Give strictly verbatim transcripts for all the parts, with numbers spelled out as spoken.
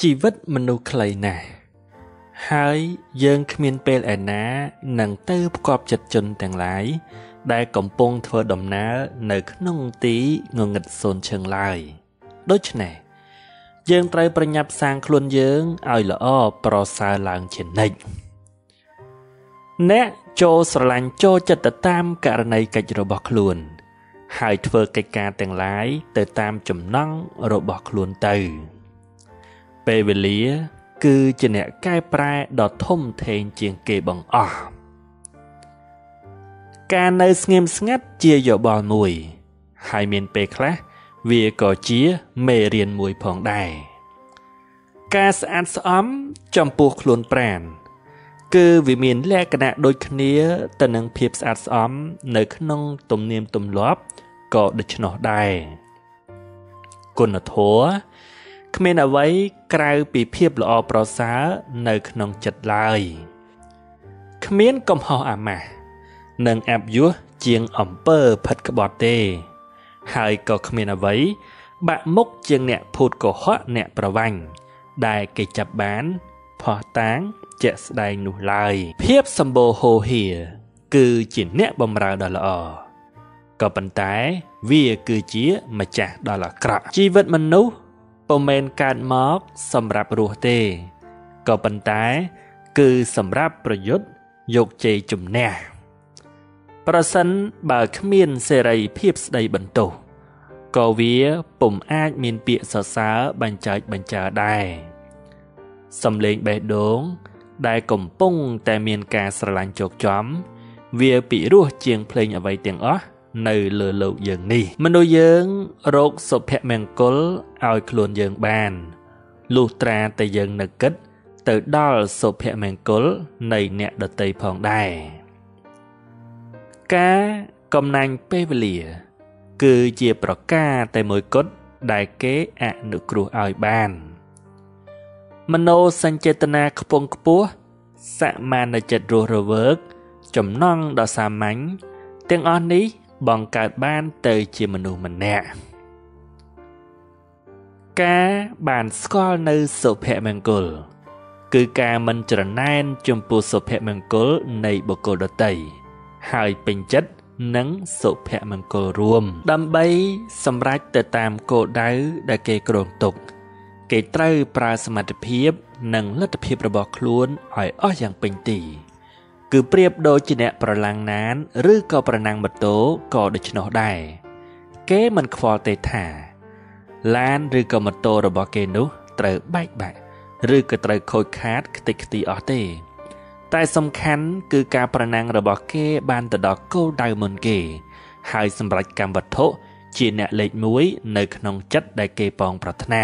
ជីវិតមនុស្សខ្លីណាស់ហើយយើងគ្មានពេលឯណានឹងទៅផ្គប់ចិត្តជនទាំងឡាយដែលកំពុងធ្វើដំណើរនៅក្នុងទីងងឹតសូន្យឈឹងឡើយដូច្នេះយើងត្រូវប្រញាប់សាងខ្លួនយើងឲ្យល្អប្រសើរឡើងជានិច្ចអ្នកចូលស្រឡាញ់ចូលចិត្តទៅតាមករណីកិច្ចរបស់ខ្លួនហើយធ្វើកិច្ចការទាំងឡាយទៅតាមចំណង់របស់ខ្លួនទៅពេលវេលាគឺជាអ្នកកែប្រែដ៏ធំធេងជាងគេបង្អស់ការនៅស្ងៀមស្ងាត់ជាយោបល់មួយហើយមានពេលខ្លះវាក៏ជាមេរៀនមួយផងដែរការស្អាតស្អំចំពោះខ្លួនប្រាណគឺវាមានលក្ខណៈដូចគ្នាទៅនឹងភាពស្អាតស្អំនៅក្នុងទំនៀមទម្លាប់ក៏ដូច្នោះដែរគុណធម៌គ្មានអ្វីក្រៅពីភាពល្អប្រសើរនៅក្នុងចិត្តឡើយគ្មានកំហុសអាម៉ាស់និងអព្យុះជាងអំពើផិតក្បត់ទេហើយក៏គ្មានអ្វីបាក់មុខជាងអ្នកភូតកុហកអ្នកប្រវាញ់ដែលគេចាប់បានផោះតាងជាក់ស្ដែងនោះឡើយភាពសម្បូរហូរហៀគឺជាអ្នកបម្រើដ៏ល្អក៏ប៉ុន្តែវាគឺជាម្ចាស់ដ៏អាក្រក់ជីវិតមនុស្សពុំមែនកើតមកសម្រាប់រស់ទេក៏ប៉ុន្តែគឺសម្រាប់ប្រយុទ្ធយកជ័យជំនះប្រសិនបើគ្មានសេរីភាពស្ដីបន្ទោសក៏វាពុំអាចមានពាក្យសរសើរបញ្ចើចបញ្ចើដែរសំឡេងបេះដូងដែលកំពុងតែមានការស្រឡាញ់ជោគចំវាពិរោះជាងភ្លេងអ្វីទាំងអស់នៅលើលោកយើងនេះមនុស្សយើងរកសុភមង្គលឲ្យខ្លួនយើងបានលុះត្រាតែយើងនឹកគិតទៅដល់សុភមង្គលនៃអ្នកដទៃផងដែរការកំណាញ់ពេលវេលាគឺជាប្រការតែមួយគត់ដែលគេអនុគ្រោះឲ្យបានមនោសញ្ចេតនាខ្ពង់ខ្ពស់សមានចិត្តរស់រវើកចំណង់ដ៏សាមញ្ញទាំងអស់នេះបង្កើតបានទៅជាមនុស្សម្នាក់ការបានស្គាល់នៅសុភមង្គលគឺការមិនច្រណែនចំពោះសុភមង្គលនៃបុគ្គលដទៃហើយពេញចិត្តនឹងសុភមង្គលរួមដើម្បីសម្រេចទៅតាមគោលដៅដែលគេគ្រោងទុកគេត្រូវប្រើសមត្ថភាពនិងលទ្ធភាពរបស់ខ្លួនឲ្យអស់យ៉ាងពេញទីគឺប្រៀបដូចជាអ្នកប្រឡាំងណានឬក៏ប្រណាំងម៉ូតូក៏ដូច្នោះដែរគេមិនខ្វល់ទេថាឡានឬក៏ម៉ូតូរបស់គេនោះត្រូវបែកបាក់ឬក៏ត្រូវខូចខាតខ្ទេចខ្ទីអស់ទេតែសំខាន់គឺការប្រណាំងរបស់គេបានទៅដល់គោលដៅមុនគេហើយសម្រេចកម្មវត្ថុជាអ្នកលេខមួយនៅក្នុងចិត្តដែលគេប៉ងប្រាថ្នា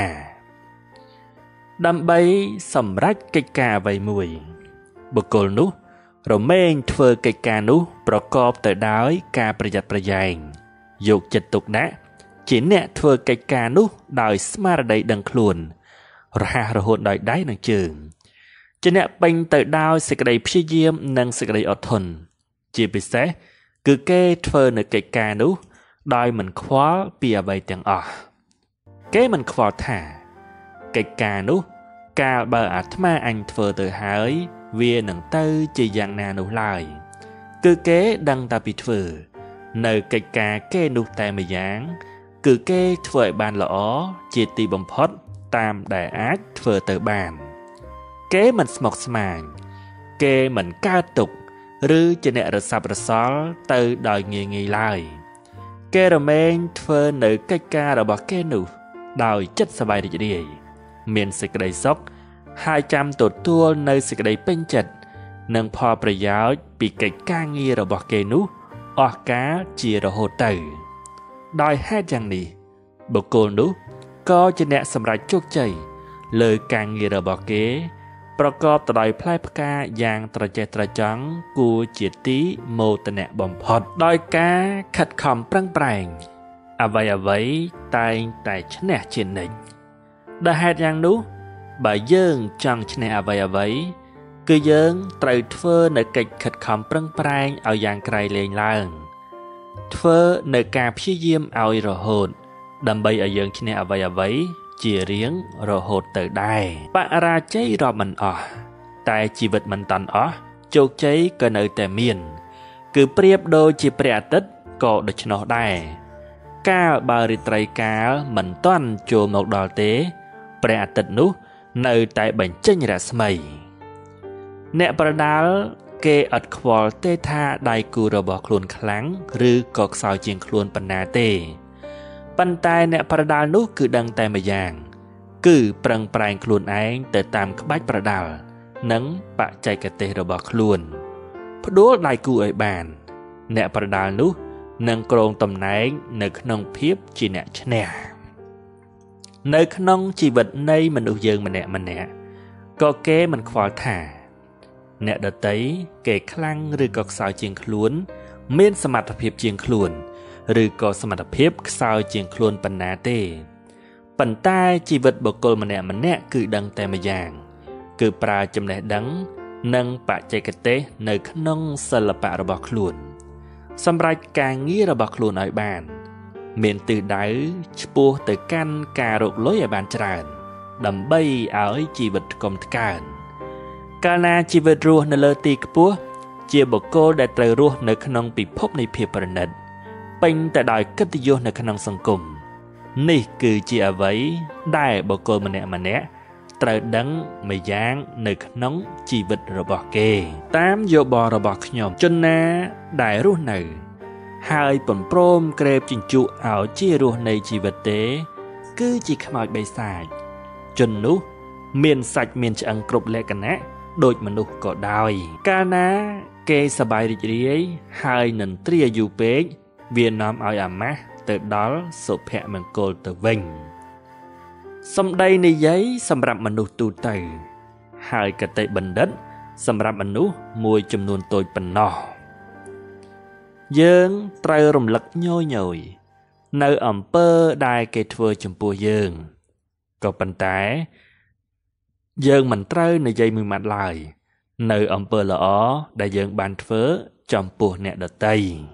ដើម្បីសម្រេចកិច្ចការអ្វីមួយបុគ្គលនោះរមែងធ្វើកិច្ចការនោះប្រកបទៅដោយការប្រយ័ត្នប្រយែងយកចិត្តទុកដាក់ជាអ្នកធ្វើកិច្ចការនោះដោយស្មារតីដឹងខ្លួនរហ័សរហួនដោយដៃនិងជើងជាអ្នកពេញទៅដោយសេចក្តីព្យាយាមនិងសេចក្តីអត់ធន់ជាពិសេសគឺគេធ្វើនៅកិច្ចការនោះដោយមិនខ្វល់ពីអ្វីទាំងអស់គេមិនខ្វល់ថាកិច្ចការនោះកាលបើអាត្មាអញធ្វើទៅហើយវានឹងទៅជាយ៉ាងណានោះឡើយគឺគេដឹងតែពីធ្វើនៅកិច្ចការគេនោះតែម្យ៉ាងគឺគេធ្វើឲ្យបានល្អជាទីបំផុតតាមដែលអាចធ្វើទៅបានគេមិនស្មុគស្មាញគេមិនកើតទុក្ខឬជាអ្នករសាប់រសល់ទៅដោយងាយងាយឡើយគេរមែងធ្វើនៅកិច្ចការរបស់គេនោះដោយចិត្តសប្បាយរីករាយមានសេចក្តីសុខហើយចាំទទួលនៅសេចក្តីពេញចិត្តនិងផលប្រយោជន៍ពីកិច្ចការងាររបស់គេនោះអស់កលជារហូតទៅដោយហេតុយ៉ាងនេះបុគ្គលនោះក៏ជាអ្នកសម្រេចជោគជ័យលើការងាររបស់គេប្រកបទៅដោយផ្លែផ្កាយ៉ាងត្រចះត្រចង់គួរជាទីមោទនៈបំផុតដោយការខិតខំប្រឹងប្រែងអ្វីអ្វីតែងតែឈ្នះជានិច្ចដោយហេតុយ៉ាងនោះបើយើងចង់ឈ្នះអ្វីអ្វីគឺយើងត្រូវធ្វើនៅកិច្ចខិតខំប្រឹងប្រែងឲ្យយ៉ាងក្រៃលែងឡើងធ្វើនៅការព្យាយាមឲ្យរហូតដើម្បីឲ្យយើងឈ្នះអ្វីអ្វីជារៀងរហូតទៅដែរបរាជ័យរាប់មិនអស់តែជីវិតមិនតាន់អស់ជោគជ័យក៏នៅតែមានគឺប្រៀបដូចជាព្រះអាទិត្យក៏ដូច្នោះដែរកាលបើរាត្រីកាលមិនតាន់ចូលមកដល់ទេព្រះអាទិត្យនោះនៅតែបញ្ចេញរស្មីអ្នកប្រដាល់គេអត់ខ្វល់ទេថាដៃគូរបស់ខ្លួនខ្លាំងឬក៏ខ្សោយជាងខ្លួនប៉ុណ្ណាទេប៉ុន្តែអ្នកប្រដាល់នោះគឺដឹងតែម្យ៉ាងគឺប្រឹងប្រែងខ្លួនឯងទៅតាមក្បាច់ប្រដាល់និងបច្ចេកទេសរបស់ខ្លួនផ្ដួលដៃគូឲ្យបានអ្នកប្រដាល់នោះនឹងគ្រងតំណែងនៅក្នុងភាពជាអ្នកឈ្នះនៅក្នុងជីវិតនៃមនុស្សយើងម្នាក់ម្នាក់ក៏គេមិនខ្វល់ថាអ្នកដទៃគេខ្លាំងឬក៏ខ្សោយជាងខ្លួនមានសមត្ថភាពជាងខ្លួនឬក៏សមត្ថភាពខ្សោយជាងខ្លួនប៉ុណ្ណាទេប៉ុន្តែជីវិតបុគ្គលម្នាក់ម្នាក់គឺដឹងតែម្យ៉ាងគឺប្រើចំណេះដឹងនិងបច្ចេកទេសនៅក្នុងសិល្បៈរបស់ខ្លួនសម្រាប់ការងាររបស់ខ្លួនឲ្យបានមានទិសដៅឆ្ពោះទៅកាន់ការរកលុយឲ្យបានច្រើនដើម្បីឲ្យជីវិតថ្កុំថ្កើងកាលណាជីវិតរស់នៅលើទីខ្ពស់ជាបុគ្គលដែលត្រូវរស់នៅក្នុងពិភពនៃភាពប្រណិតពេញទៅដោយកិត្តិយសនៅក្នុងសង្គមនេះគឺជាអ្វីដែលបុគ្គលម្នាក់ម្នាក់ត្រូវដឹងម្យ៉ាងនៅក្នុងជីវិតរបស់គេតាមយោបល់របស់ខ្ញុំជនណាដែលរស់នៅហើយពុំព្រមក្រេបជញ្ជក់ឲ្យជារស់នៃជីវិតទេគឺជាខ្មោចបិសាចជននោះមានសាច់មានឆ្អឹងគ្រប់លក្ខណៈដូចមនុស្សក៏ដោយកាលណាគេសប្បាយរីករាយហើយនឹងត្រាយូរពេកវានាំឲ្យអាម៉ាស់ទៅដល់សុភមង្គលទៅវិញសម្ដីនិយាយសម្រាប់មនុស្សទូទៅហើយកតិបណ្ឌិតសម្រាប់មនុស្សមួយចំនួនតូចប៉ុណ្ណោះយើងត្រូវរំលឹកញយញយនៅអំពើដែលគេធ្វើចំពោះយើងក៏ប៉ុន្តែយើងមិនត្រូវនិយាយមួយម៉ាត់ឡើយនៅអំពើល្អដែលយើងបានធ្វើចំពោះអ្នកដទៃ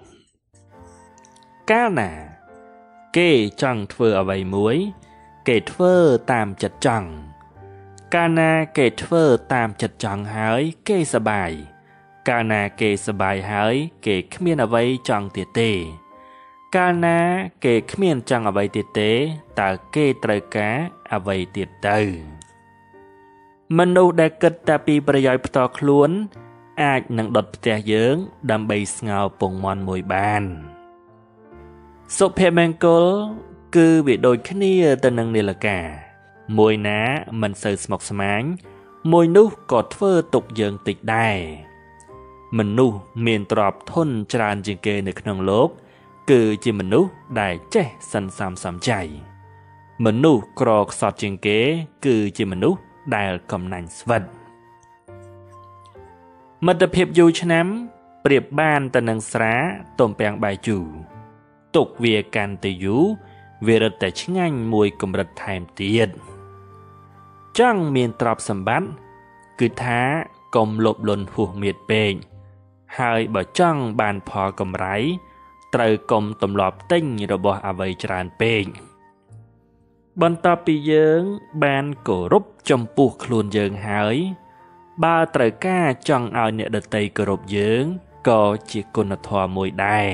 កាលណាគេចង់ធ្វើអ្វីមួយគេធ្វើតាមចិត្តចង់កាលណាគេធ្វើតាមចិត្តចង់ហើយគេសប្បាយកាលណាគេសប្បាយហើយគេគ្មានអ្វីចង់ទៀតទេកាលណាគេគ្មានចង់អ្វីទៀតទេតើគេត្រូវការអ្វីទៀតទៅមនុស្សដែលគិតតែពីប្រយោជន៍ផ្ទាល់ខ្លួនអាចនឹងដុតផ្ទះយើងដើម្បីស្ងោរពងមាន់មួយបានសុភមង្គលគឺវាដូចគ្នាទៅនឹងនាឡិកាមួយណាមិនសូវស្មុគស្មាញមួយនោះក៏ធ្វើទុកយើងតិចដែរមនុស្សមានទ្រព្យធនច្រើនជាងគេនៅក្នុងលោកគឺជាមនុស្សដែលចេះសន្សំសំចៃមនុស្សក្រខ្សត់ជាងគេគឺជាមនុស្សដែលកំណាញ់ស្វិតមិត្តភាពយូរឆ្នាំប្រៀបបានទៅនឹងស្រាទំពាំងបាយជូរទុកវាកាន់តែយូរវារឹតតែឆ្ងាញ់មួយកម្រិតថែមទៀតចង់មានទ្រព្យសម្បត្តិគឺថាកុំលោភលន់ហួសមៀតពេកហើយបើចង់បានផលកម្រៃត្រូវកុំទម្លាប់ទិញរបស់អ្វីច្រើនពេកបន្ទាប់ពីយើងបានគោរពចំពោះខ្លួនយើងហើយបើត្រូវការចង់ឲ្យអ្នកដទៃគោរពយើងក៏ជាគុណធម៌មួយដែរ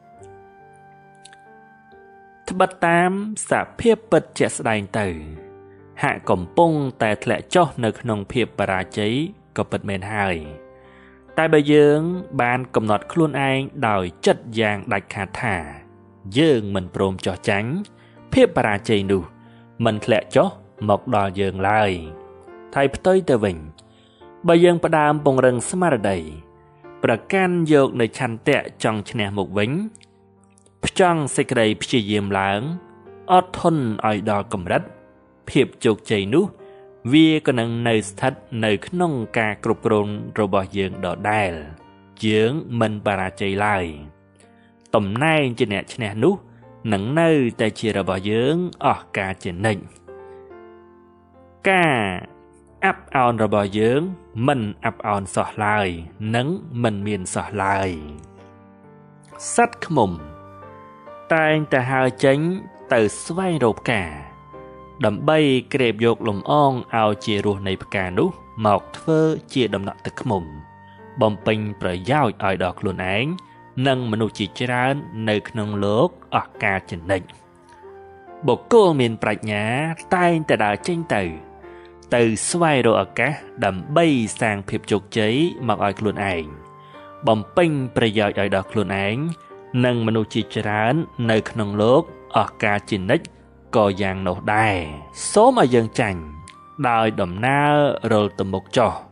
ត្បិតតាមសភាពពិតជាក់ស្ដែងទៅហាក់កំពុងតែធ្លាក់ចុះនៅក្នុងភាពបរាជ័យក៏ពិតមែនហើយតែបើយើងបានកំណត់ខ្លួនឯងដោយចិត្តយ៉ាងដាច់ខាតថាយើងមិនព្រមចោះចាញ់ភាពបរាជ័យនោះមិនធ្លាក់ចុះមកដល់យើងឡើយថៃផ្ទុយទៅវិញបើយើងផ្ដើមពង្រឹងស្មារតីប្រកាន់យកនៅឆន្ទៈចង់ឈ្នះមុខវិញផ្ចង់សេចក្តីព្យាយាមឡើងអត់ធន់ឲ្យដល់កម្រិតភាពជោគជ័យនោះវាក៏នឹងនៅស្ថិតនៅក្នុងការគ្រប់គ្រងរបស់យើងដដែលយើងមិនបរាជ័យឡើយតំណែងជាអ្នកឈ្នះនោះនឹងនៅតែជារបស់យើងអស់កาលជានិច្ចការអាប់អោនរបស់យើងមិនអាប់អោនសោះឡើយនិងមិនមានសោះឡើយសត្វឃ្មុំតែងតែហើរចេញទៅស្វែងរកផ្កា đำใบเกรบยกลมอ่องเอาเจรูในประการนุหมอกเฟอเจดำหนักตะขมุมบอมเป็นประยาวอ่อยดอกลุนแองนั่งมนุษย์จิจรานในขนมโลกอากาศจันทร์บกโกมีนปรัชญาใต้แต่ดาวเจ้งตื่từ xoay đồ ở cá đầm bay sang phiệp chụp cháy mặc ở luôn ảnh bom pinประโยชน์ở đọc luôn ảnh nâng menu chỉ trán nơi khung lốp ở cá chín nít có dạng nổ đài số mà dần chành đòi đầm na rồi tầm một trò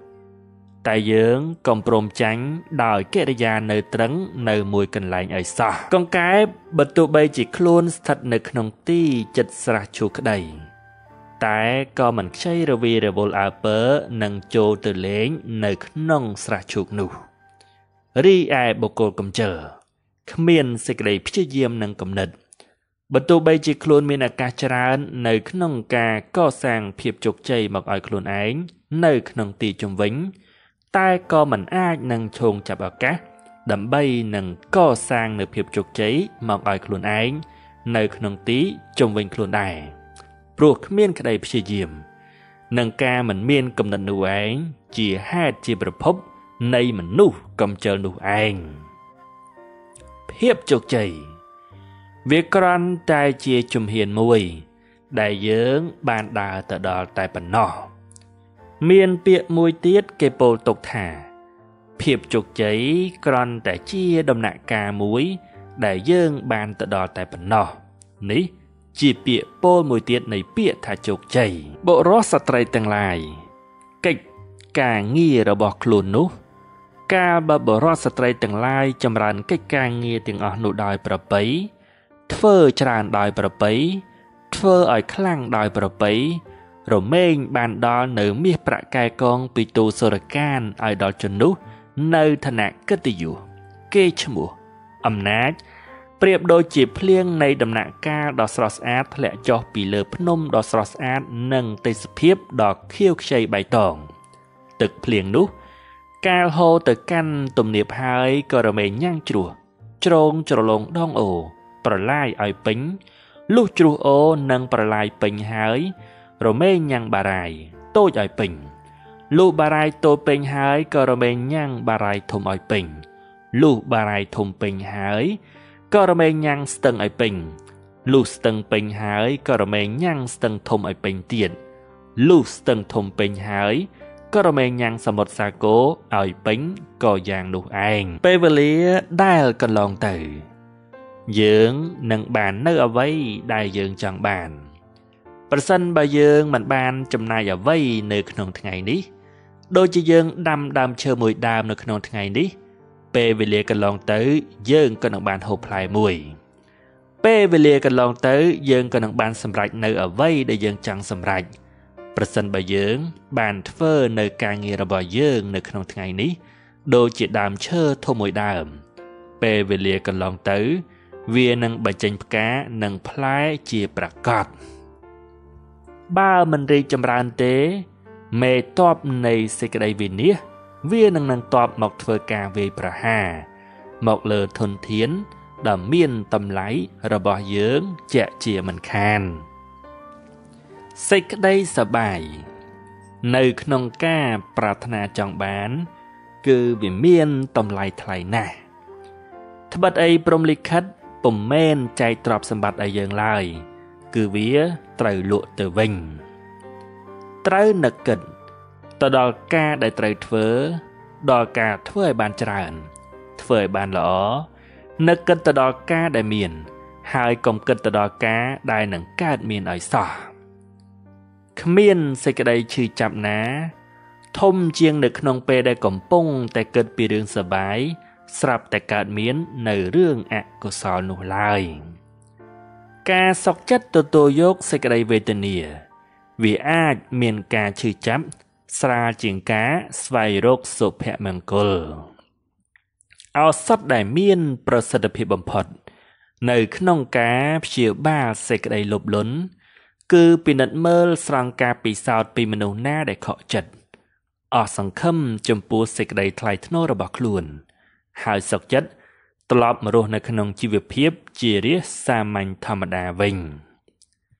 tại dưỡng còn prom tránh đòi kết ra nơi trắng nơi mùi cần lạnh ở xa con cái bật tụ bay chỉ luôn thật nơi khung ti chật ra chuột đầyแต่ก็มันใช่ระวีระบลอาเปอร์นังโจตัวเล้งในขนมสระชุกนูรีไอโบโกลกำเจอขมิ้นสิกระไดพิจเยี่ยมนังกำเนิดประตูใบจีโคลนมีอากาศจรานในขนมกาก็สร้างเพียบจกใจมักอ้อยโคลนไอในขนมตีจมวิงแต่ก็มันอาจนังชงจับอากาศดำใบนังก็สร้างในเพียบจกใจมักอ้อยโคลนไอในขนมตีจมวิงโคลนได้ปลุกเมียนขดายพิจิมนังกาเหมือนเมียนกำนันนูเองจีฮัดจีประพบในเหมือนนูกำเจอนูเองเพียบจกใจเวกรันตายเจียจุมเฮียนมวยได้เยื้องบานดาตะดอตายปันนอเมียนเปียมวยเตียดเกโปตกถาเพียบจกใจกรันแต่เจียดำหนักกามวยได้เยื้องบานตะดอตายปันนอนี้จีเปียโป้มวยเตียดในเปียถาจกใจบรอสไตรต่างลายกิจกางงีระบอกคลุนนุกาบบรอสไตรต่างลายจำรันกิจกางงีถึงอนุดอยประไปเทอจรานดอยประไปเทออ่อยคลั่งดอยประไปโรเมงบานดอเหนือเมียประกายกองปิตูโซรการอ่อยดอจนุในธนากติอยู่เกชมัวอำนาจเปรียบโดยจีบเพลียงในดำหนักกาดอกสรอสอาร์ตและจอปีเลอพนมดอกสรอสอาร์ตนั่งเตสเพียบดอกเขี้ยวชัยใบตองตึกเพลียงนุกาโฮตึกกันตุ่มเนียบหายกระเมยย่างจั่วโจงจรลงดองโอประไลไอปิงลูกจั่วโอนั่งประไลปิงหายโรเมยย่างบารายโต้ไอปิงลูกบารายโตปิงหายกระเมยย่างบารายทมไอปิงลูกบารายทมปิงหายก็ระเมงยังสตังไอปิงลูกสตังปิงหายก็ระเมงยังสตังทมไอปิงเตียนลูกสตังทมปิงหายก็ระเมงยังสมดสาโกไอปิงก็ยังดูเองเปเวลีได้กันลองตื่นยืงหนังบานเนื้อเอาไว้ได้ยืงจังบานประสันใบยืงมันบานจำนายเอาไว้ในขนมทั้งไงนี้โดยจะยืงดำดำเชื่อมวยดำในขนมทั้งไงนี้เปเวเลียกันลองเต๋อเยื่องกันบานหกพลายมวยเปเวเลียกันลองเต๋อเยื่องกันบานสำหรับในเอาไว้ได้เยื่องจังสำหรับประสันใบเยื่องบานเฟอร์ในการเงียระบายเยื่องในขนมทั้งไงนี้โดยจิตดำเชื่อทมวยดำเปเวเลียกันลองเต๋อเวียนังใบจันปกานังพลายเจียประกอบบ้ามันรีจำรานเตเมตอบในสิกไดวินเนียเวียนังนังตอบหมอกเฟกาเวประหาหมอกเลอทนเทียนดำเมียนตำไหลระบายเยื้องเจะเจียมันคานสิกได้สบายในขนมก้าปรารถนาจองบานคือวิเมียนตำไหลไทยน่ะทบัดไอปรมลิคัดปุ่มเม่นใจตรอบสมบัติไอเยืองลายคือเวียไตรลุเตวิงไตรนักกิดตดอลกาได้ไตรเถอดอลกาเถอยบานจรานเถอยบานหลอนักกันตดอลกาได้เมียนหายกลมกันตดอลกาได้หนังกาดเมียนไอซ่าขมิ้นใส่กระไดชื่อจับนะทมเจียงเด็กนองเปได้กลมป้งแต่เกิดปีเรื่องสบายสลับแต่กาดเมียนในเรื่องอะกุศลนุลายกาสอกจัดตัวโตยกใส่กระไดเวทเนียวิอาจเมียนกาชื่อจับสราจิงกาสไวโรกสุเพมังกลเอาสัตว์ได้เมียนประสิทธิภาพบำพดในขนมกาเชียวบ้าเสกได้หลบล้นคือปีนัดเมลสรังกาปีสาวปีมโนหน้าได้เคาะจัดออกสังคมจมปูเสกได้ทลายทโนระบักลุนหายสกจัดตลอดมาโรในขนมชีวเพียบจีเรียสามัญธรรมดาวิง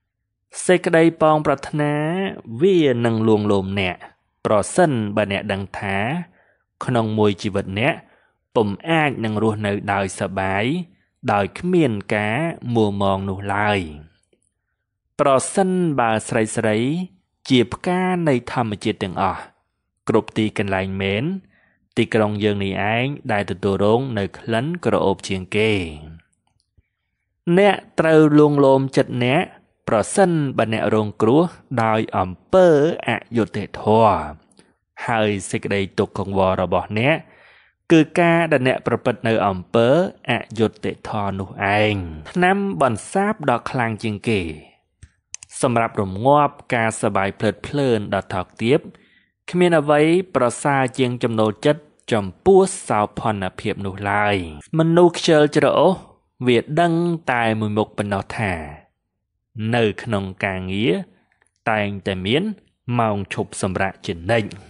សេចក្តីប៉ងប្រាថ្នាវានឹងលួងលោមអ្នកប្រសិនបើអ្នកដឹងថាក្នុងមួយជីវិតអ្នកពុំអាចនឹងរស់នៅដោយសប្បាយដោយគ្មានការមួមងនោះឡើយប្រសិនបើស្រីស្រីជាផ្កានៃធម្មជាតិទាំងអស់គ្រប់ទីកន្លែងមែនទីក្រុងយើងនេះឯងដែលទទួលរងនៅក្លិនក្រអូបជាងគេអ្នកត្រូវលួងលោមចិត្តអ្នកប្រសិនបើអ្នករងគ្រោះដោយអំពើអយុត្តិធម៌ហើយសេចក្តីទុក្ខកង្វល់របស់អ្នកគឺការដែលអ្នកប្រព្រឹត្តនៅអំពើអយុត្តិធម៌នោះឯងថ្នាំបន្សាបដ៏ខ្លាំងជាងគេសម្រាប់រងាប់ការសប្បាយភ្លើតភ្លើនដ៏ថោកទាបគ្មានអ្វីប្រសើរជាងចំណូលចិត្តចំពោះសោភ័ណភាពនោះឡើយមនុស្សខ្ជិលច្រអូសវាដឹងតែមួយមុខប៉ុណ្ណោះថានៅក្នុងការងារតែងតែមានម៉ោងឈប់សម្រាកជានិច្ច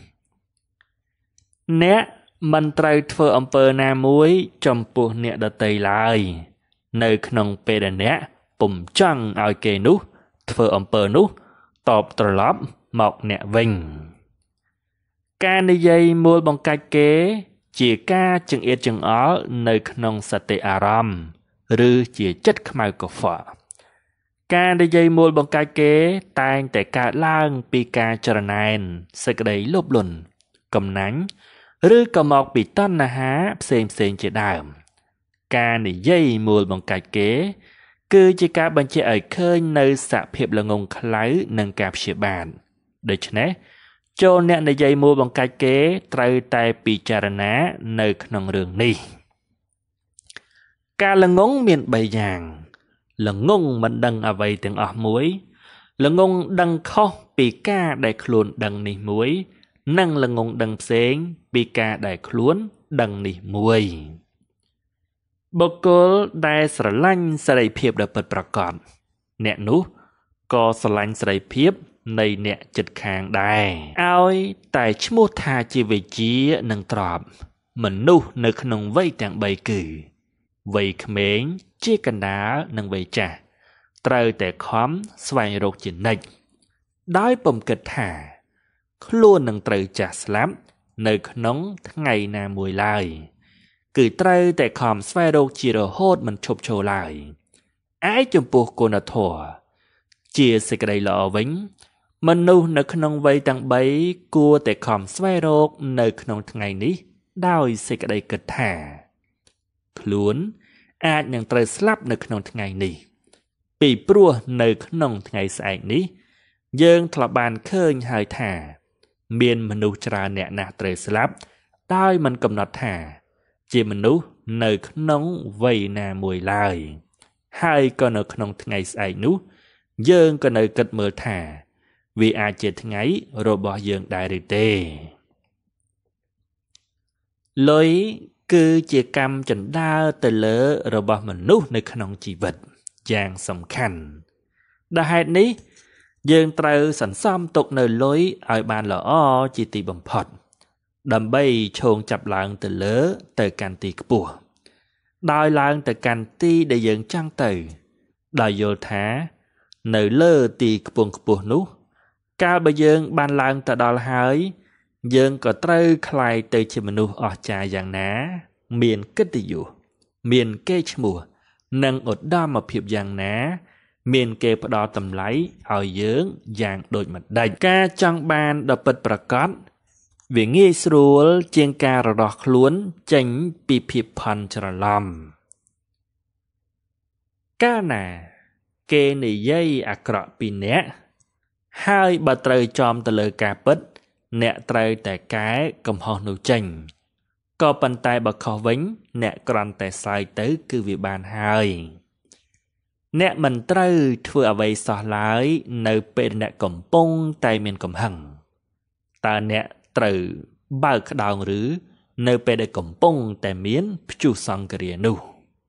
អ្នកមិនត្រូវធ្វើអំពើណាមួយចំពោះអ្នកដទៃឡើយនៅក្នុងពេលដែលអ្នកពុំចង់ឲ្យគេនោះធ្វើអំពើនោះតបត្រឡប់មកអ្នកវិញការនិយាយមួលបង្កាច់គេជាការចង្អៀតចង្អល់នៅក្នុងសតិអារម្មណ៍ឬជាចិត្តខ្មៅកខ្វក់ការនិយាយមួលបង្កាច់គេតែងតែកើតឡើងពីការចរណែនសេចក្តីលោភលន់កំណាញ់ឬក៏មកពីតណ្ហាផ្សេងផ្សេងជាដើមការនិយាយមួលបង្កាច់គេគឺជាការបញ្ជាក់ឲ្យឃើញនៅសភាពល្ងងខ្លៅនិងការព្យាបាទដូច្នេះចូលអ្នកនិយាយមួលបង្កាច់គេត្រូវតែពិចារណានៅក្នុងរឿងនេះការល្ងងមានបីយ៉ាងល្ងងមិនដឹងអ្វីទាំងអស់មួយល្ងងដឹងខុសពីការដែលខ្លួនដឹងនេះមួយនិងល្ងងដឹងផ្សេងពីការដែលខ្លួនដឹងនេះមួយបុគ្គលដែលស្រឡាញ់សេរីភាពដ៏ពិតប្រាកដអ្នកនោះក៏ស្រឡាញ់សេរីភាពនៃអ្នកជិតខាងដែរឲ្យតែឈ្មោះថាជាវិជ្ជានិងទ្រព្យមនុស្សនៅក្នុងវ័យទាំងបីគឺវ័យក្មេងជាកណ្ដាលនិងវ័យចាស់ត្រូវតែខំស្វែងរកជានិច្ចដោយពុំគិតថាខ្លួននឹងត្រូវចាស់ស្លាប់នៅក្នុងថ្ងៃណាមួយឡើយគឺត្រូវតែខំស្វែងរកជារហូតមិនឈប់ឈរឡើយឯចំពោះគុណធម៌ជាសេចក្តីល្អវិញមនុស្សនៅក្នុងវ័យទាំងបីគួរតែខំស្វែងរកនៅក្នុងថ្ងៃនេះដោយសេចក្តីគិតថាខ្លួនអាចនឹងត្រូវស្លាប់នៅក្នុងថ្ងៃនេះពីព្រោះនៅក្នុងថ្ងៃស្អែកនេះយើងធ្លាប់បានឃើញហើយថាមានមនុស្សច្រើនអ្នកណាស់ត្រូវស្លាប់ដោយមិនកំណត់ថាជាមនុស្សនៅក្នុងវ័យណាមួយឡើយហើយក៏នៅក្នុងថ្ងៃស្អែកនោះយើងក៏នៅគិតមើលថាវាអាចជាថ្ងៃរបស់យើងដែរឬទេលុយគឺជាកម្មចណ្ដើរទៅលើរបស់មនុស្សនៅក្នុងជីវិតយ៉ាងសំខាន់ដោយហេតុនេះយើងត្រូវសន្សំទុកនៅលុយឲ្យបានល្អជាទីបំផុតដើម្បីឈោងចាប់ឡើងទៅលើទៅកាន់ទីខ្ពស់ដោយឡើងទៅកាន់ទីដែលយើងចង់ទៅដោយយល់ថានៅលើទីខ្ពង់ខ្ពស់នោះកាលបើយើងបានឡើងទៅដល់ហើយយើងក៏ត្រូវក្លាយទៅជាមនុស្សអស្ចារ្យយ៉ាងណាមានកិត្តិយសមានកេរ្តិ៍ឈ្មោះនិងឧត្តមភាពយ៉ាងណាមានគេផ្ដល់តម្លៃឲ្យយើងយ៉ាងដូចម្តេចការចង់បានដ៏ពិតប្រាកដវាងាយស្រួលជាងការរដោះខ្លួនចេញពីភាពផន់ច្រឡំកាលណាគេនិយាយអាក្រក់ពីអ្នកហើយបើត្រូវចំទៅលើការពិតអ្នកត្រូវតែកែកំហុសនោះចេញក៏ប៉ុន្តែបើខុសវិញអ្នកគ្រាន់តែសើចទៅគឺវាបានហើយអ្នកមិនត្រូវធ្វើអ្វីសោះឡើយនៅពេលអ្នកកំពុងតែមានកំហឹងតើអ្នកត្រូវបើកក្តោងឬនៅពេលដែលកំពុងតែមានព្យុះសង្គ្រាមនោះ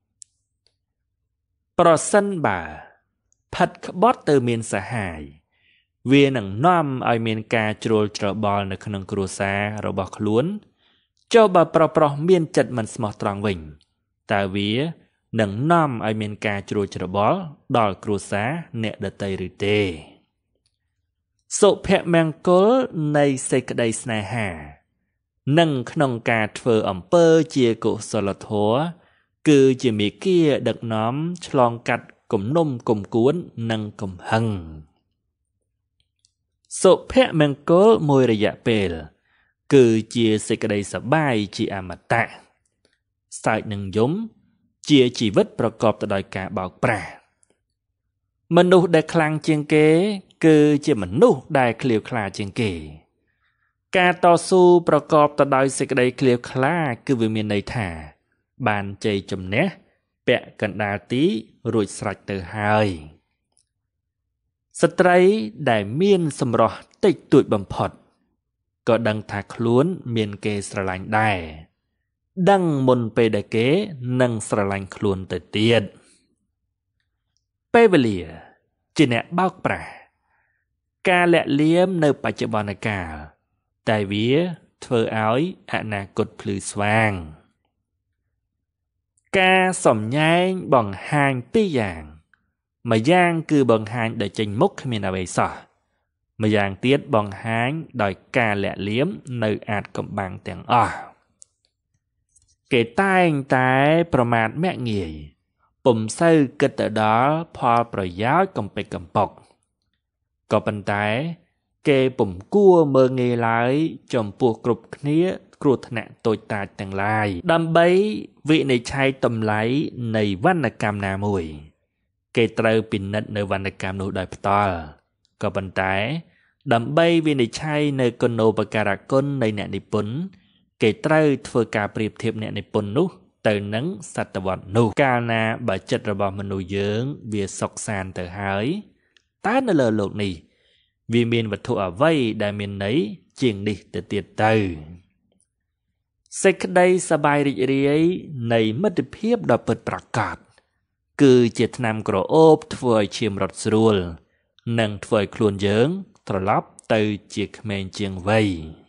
ប្រសិនបើផិតក្បត់ទៅមានសហាយវានឹងនាំឲ្យមានការជ្រួលច្របល់នៅក្នុងគ្រួសាររបស់ខ្លួនចុះបើប្រុសប្រុសមានចិត្តមិនស្មោះត្រង់វិញតើវានឹងនាំឲ្យមានការជ្រួលច្របល់ដល់គ្រួសារអ្នកដទៃឬទេសុភមង្គលនៃសេចក្តីស្នេហានិងក្នុងការធ្វើអំពើជាកុសលធម៌គឺជាមេគាដឹកនាំឆ្លងកាត់គំនុំគំគួននិងកំហឹងសុភមង្គលមួយរយៈពេលគឺជាសេចក្តីសប្បាយជាអមតៈសើចនឹងយំជាជីវិតប្រកបទៅដោយការបោកប្រាស់មនុស្សដែលខ្លាំងជាងគេគឺជាមនុស្សដែលឃ្លាវខ្លាជាងគេការតស៊ូប្រកបទៅដោយសេចក្តីឃ្លាវខ្លាគឺវាមានន័យថាបានជ័យជំនះពាក់កណ្ដាលទីរួចស្រេចទៅហើយស្ត្រីដែលមានសម្រស់តិចតួចបំផុតក៏ដឹងថាខ្លួនមានគេស្រឡាញ់ដែរដឹងមុនពេលដែលគេនឹងស្រឡាញ់ខ្លួនទៅទៀតពេលវេលាជាអ្នកបោកប្រាស់ការលាក់លៀមនៅបច្ចុប្បន្នកាលតែវាធ្វើឲ្យអនាគតភ្លឺស្វាងការសំញែងបង្ហាញពីរយ៉ាងម្យ៉ាងគឺបង្ហាញដោយចេញមុខគ្មានអ្វីសោះម្យ៉ាងទៀតបង្ហាញដោយការលាក់លៀមនៅអាចកំបាំងទាំងអស់គេតែងតែប្រមាថមាក់ងាយពុំសូវគិតទៅដល់ផលប្រយោជន៍កំពេចកំប៉ុកក៏ប៉ុន្តែគេពុំគួរមើលងាយឡើយចំពោះគ្រប់គ្នាគ្រោះថ្នាក់តូចតាចទាំងឡាយដើម្បីវិនិច្ឆ័យតម្លៃនៃវណ្ណកម្មណាមួយគេត្រូវពិនិត្យនៅវណ្ណកម្មនោះដោយផ្ទាល់ក៏ប៉ុន្តែដើម្បីវិនិច្ឆ័យនៅគុណូបការគុណនៃអ្នកនិពន្ធគេត្រូវធ្វើការប្រៀបធៀបអ្នកនិពន្ធនោះទៅនឹងសតវត្សនោះកាលណាបើចិត្តរបស់មនុស្សយើងវាសុខសាន្តទៅហើយតើនៅលើលោកនេះវាមានវត្ថុអ្វីដែលមានន័យជាងនេះទៅទៀតទៅសេចក្តីសប្បាយរីករាយនៃមិត្តភាពដ៏ពិតប្រាកដគឺជាថ្នាំក្រអូបធ្វើឲ្យឈាមរត់ស្រួលនិងធ្វើឲ្យខ្លួនយើងត្រឡប់ទៅជាក្មេងជាងវ័យ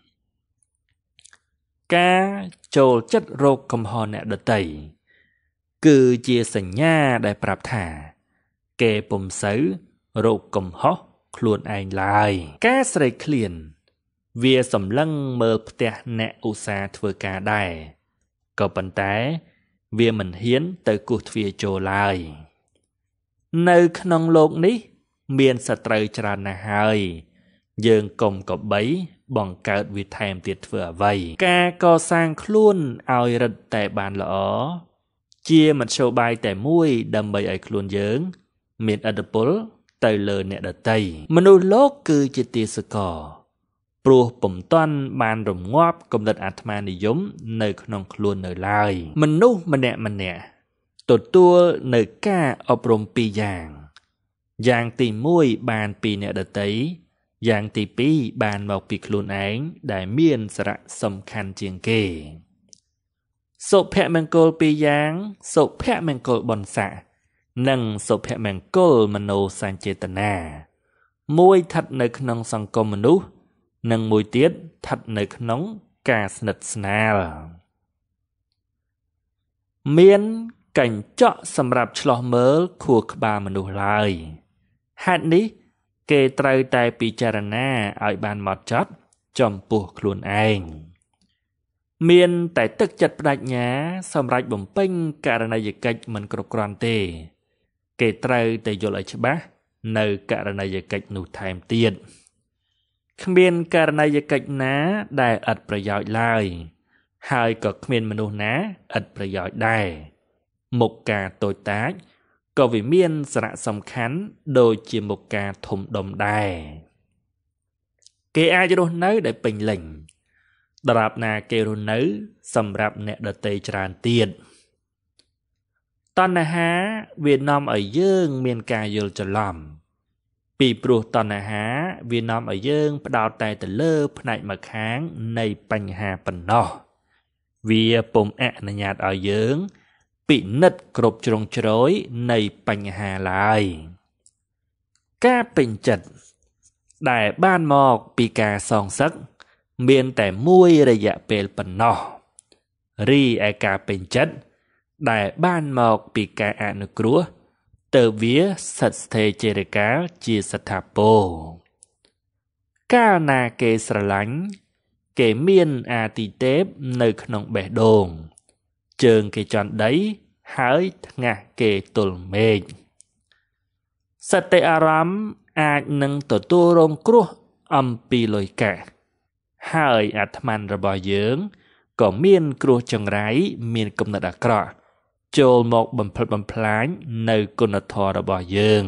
ការចូលចិត្តរកកំហុសអ្នកដទៃគឺជាសញ្ញាដែលប្រាប់ថាគេពុំសូវរកកំហុសខ្លួនឯងឡើយការស្រេកឃ្លានវាសម្លឹងមើលផ្ទះអ្នកឧស្សាហ៍ធ្វើការដែរក៏ប៉ុន្តែវាមិនហ៊ានទៅគោះទ្វារចូលឡើយនៅក្នុងโลกនេះមានសត្រូវច្រើនណាស់ហើយយើងកុំកបីបង្កើតវាថែមទៀតធ្វើអ្វីការកសាងខ្លួនឲ្យរឹតតែបានល្អជាមធ្យោបាយតែមួយដើម្បីឲ្យខ្លួនយើងមានឥទ្ធិពលទៅលើអ្នកដទៃមនុស្សលោកគឺជាទាសករព្រោះពុំទាន់បានរងាប់គំនិតអាត្មានិយមនៅក្នុងខ្លួននៅឡើយមនុស្សម្នាក់ម្នាក់ទទួលនៅការអប់រំពីរយ៉ាងយ៉ាងទីមួយបានពីអ្នកដទៃយ៉ាងទីពីរបានមកពីខ្លួនឯងដែលមានសារៈសំខាន់ជាងគេសុភមង្គលពីរយ៉ាងសុភមង្គលបុណ្យស័ក្តិនិងសុភមង្គលមនោសញ្ចេតនាមួយស្ថិតនៅក្នុងសង្គមមនុស្សនិងមួយទៀតស្ថិតនៅក្នុងការស្និទ្ធស្នាលមានកញ្ចក់សម្រាប់ឆ្លោះមើលខួរក្បាលមនុស្សឡើយហេតុនេះគេត្រូវតែពិចារណាឲ្យបានហ្មត់ចត់ចំពោះខ្លួនឯងមានតែទឹកចិត្តប្រាជ្ញាសម្រាប់បំពេញករណីយកិច្ចមិនគ្រប់គ្រាន់ទេគេត្រូវតែយល់ឲ្យច្បាស់នៅករណីយកិច្ចនោះថែមទៀតគ្មានករណីយកិច្ចណាដែលឥតប្រយោជន៍ឡើយហើយក៏គ្មានមនុស្សណាឥតប្រយោជន៍ដែរមុខការតូចតាចក៏វាមានសារៈសំខាន់ដូចជាមុខការធំដុំដែរគេអាចរស់នៅដោយពេញលេញដរាបណាគេរស់នៅសម្រាប់អ្នកដទៃច្រើនទៀតតណ្ហាវានាំឲ្យយើងមានការយល់ច្រឡំពីព្រោះតណ្ហាវានាំឲ្យយើងផ្ដោតតែទៅលើផ្នែកម្ខាងនៃបញ្ហាប៉ុណ្ណោះវាពុំអនុញ្ញាតឲ្យយើងពិនិត្យគ្រប់ជ្រុងជ្រោយនៃបញ្ហាឡើយការពេញចិត្តដែលបានមកពីការសងសឹកមានតែមួយរយៈពេលប៉ុណ្ណោះរីឯការពេញចិត្តដែលបានមកពីការអនុគ្រោះទៅវាសិតស្ថេរជារកាលជាស្ថាពរកាលណាគេស្រឡាញ់គេមានអាទិទេពនៅក្នុងបេះដូងជើងគេចន់ដីហើយថ្ងាសគេទល់មេឃសតិអារម្មណ៍អាចនឹងទទួលរងគ្រោះអំពីលុយកាក់ហើយអាត្មានរបស់យើងក៏មានគ្រោះចង្រៃមានគំនិតអាក្រក់ចូលមកបំផ្លិចបំផ្លាញនៅគុណធម៌របស់យើង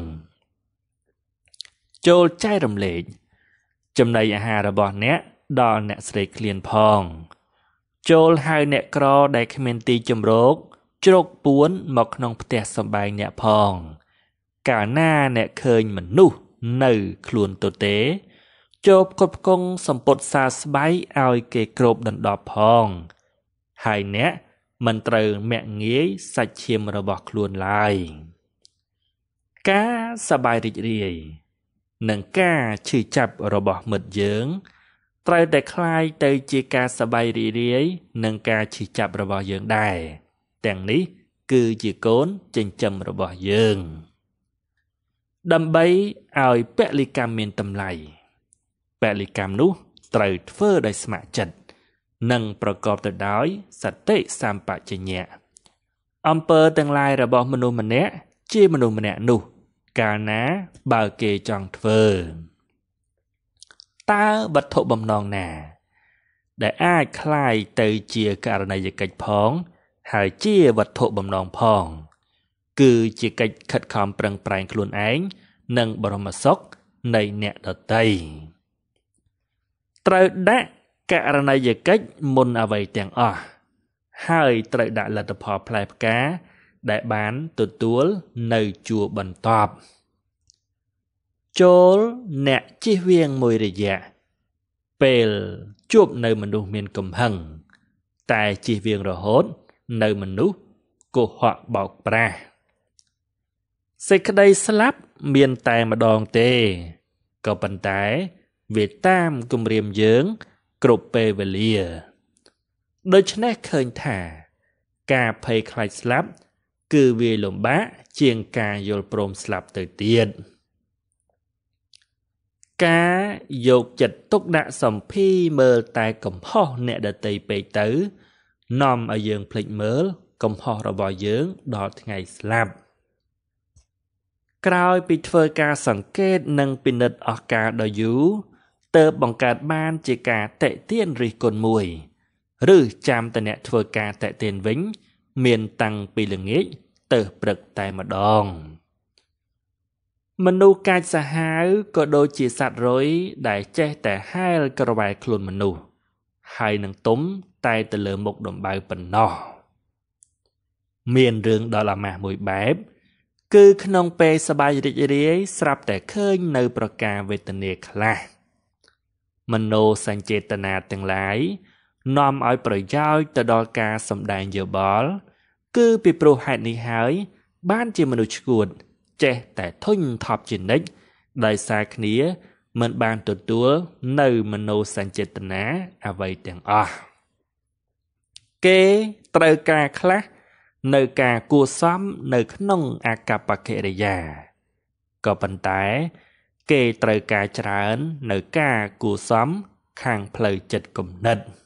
ចូលចែករំលែកចំណីអាហាររបស់អ្នកដល់អ្នកស្រីឃ្លានផងចូលហៅអ្នកក្រដែលគ្មានទីជម្រកជ្រកពួនមកក្នុងផ្ទះសម្បែងអ្នកផងកាលណាអ្នកឃើញមនុស្សនៅខ្លួនទទេចូលផ្គត់ផ្គង់សម្ពត់សាស្បៃឲ្យគេគ្របដណ្ដប់ផងហើយអ្នកមិនត្រូវមាក់ងាយសាច់ឈាមរបស់ខ្លួនឡើយការសប្បាយរីករាយនិងការឈឺចាប់របស់មិត្តយើងត្រូវតែคล้ายទៅជាការសប្បាយរីករាយនិងការឈឺចាប់របស់យើងដែរទាំងនេះគឺជាកូនចិញ្ចឹមរបស់យើងដើម្បីឲ្យពលិកម្មមានតម្លៃពលិកម្មនោះត្រូវធ្វើដោយស្ម័គ្រចិត្តនិងប្រកបទៅដោយសតិសម្បជញ្ញៈអំពើទាំងឡាយរបស់មនុស្សម្នាក់ជាមនុស្សម្នាក់នោះកាលណាបើគេចង់ធ្វើតើវត្ថុបំណងណាដែលអាចคล้ายទៅជាករណីយកិច្ចផងហើយជាវត្ថុបំណងផងគឺជាកិច្ចខិតខំប្រឹងប្រែងខ្លួនឯងនិងបរមសុខនៃអ្នកដទៃត្រូវដាក់ករណីយកិច្ចមុនអ្វីទាំងអស់ហើយត្រូវដាក់លទ្ធផលផ្លែផ្កាដែលបានទទួលនៅជួរបន្ទាប់ចូលអ្នកជិះវៀងមួយរយៈពេលជួបនៅមនុស្សមានកំហឹងតែជិះវៀងរហូតនៅមនុស្សកុហកបោកប្រាស់សេចក្តីស្លាប់មានតែម្ដងទេក៏ប៉ុន្តែវាតាមគំរាមយើងគ្រប់ពេលវេលាដូច្នេះឃើញថាការភ័យខ្លាចស្លាប់គឺវាលំបាកជាងការយល់ព្រមស្លាប់ទៅទៀតការយកចិត្តទុកដាក់សម្ភារមើលតែកំហុសអ្នកដទៃពេកទៅនាំឲ្យយើងភ្លេចមើលកំហុសរបស់យើងដល់ថ្ងៃស្លាប់ក្រោយពីធ្វើការសង្កេតនិងពិនិត្យអស់កាលដ៏យូរទើបបង្កើតបានជាការតិទៀនរិះគន់មួយឬចាំតែអ្នកធ្វើការតិទៀនវិញមានតាំងពីល្ងាចទៅព្រឹកតែម្ដងមនុស្សកាចសាហាវក៏ដូចជាសត្វរុយដែលចេះតែហែលក្រវ៉ែខ្លួនមនុស្សហើយនឹងទុំតែទៅលើមុខដំបៅប៉ុណ្ណោះមានរឿងដល់អាម៉ាស់មួយបែបគឺក្នុងពេលសប្បាយរីករាយស្រាប់តែឃើញនៅប្រការវេទនាខ្លះមโนសញ្ចេតនាទាំងឡាយនាំឲ្យប្រយោជន៍ទៅដល់ការសម្ដែងយោបល់គឺពីព្រោះហេតុនេះហើយបានជាមនុស្សឈួតចេះតែធុញថប់ជានិច្ចដោយសារគ្នាមិនបានទទួលនៅមโนសញ្ចេតនាអ្វីទាំងអស់គេត្រូវការខ្លះនៅការគួសមនៅក្នុងអាកប្បកិរិយាក៏ប៉ុន្តែគេត្រូវការច្រើននៅការគួសមខាងផ្លូវចិត្តគំនិត